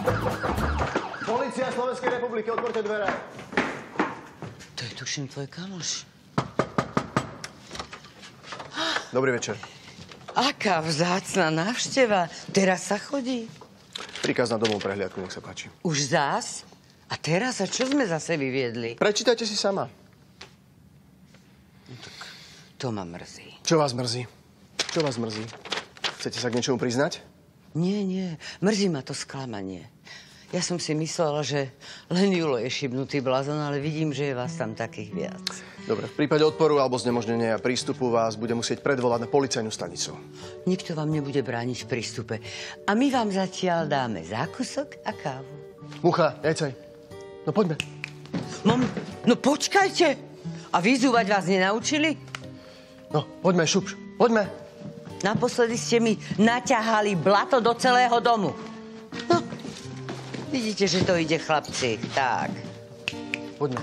Polícia Slovenskej republiky, otvorte dvere. To je tuším tvoj kamoš. Dobrý večer. Aká vzácna návšteva. Teraz sa chodí. Príkaz na domovú prehliadku, nech sa páči. Už zás? A teraz? A čo sme zase vyviedli? Prečítajte si sama. No tak to ma mrzí. Čo vás mrzí? Čo vás mrzí? Chcete sa k niečomu priznať? Nie, nie. Mrzí ma to sklamanie. Ja som si myslela, že len Julo je šibnutý blázon, ale vidím, že je vás tam takých viac. Dobre, v prípade odporu alebo znemožnenia prístupu vás bude musieť predvolať na policajnú stanicu. Nikto vám nebude brániť v prístupe. A my vám zatiaľ dáme zákusok a kávu. Mucha, jajcaj. No poďme. No počkajte! A vyzúvať vás nenaučili? No, poďme, šup. Poďme. Naposledy ste mi naťahali blato do celého domu. No, vidíte, že to ide, chlapci. Tak. Poďme.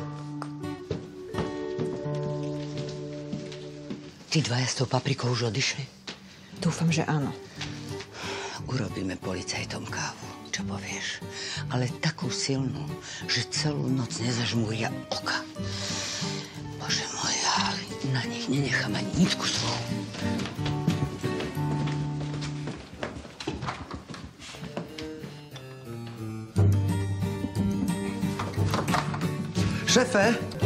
Tí dvaja s tou paprikou už odišli? Dúfam, že áno. Urobíme policajtom kávu. Čo povieš? Ale takú silnú, že celú noc nezažmúria oka. Bože môj, ja na nich nenechám ani nitku svoju. Šéfe,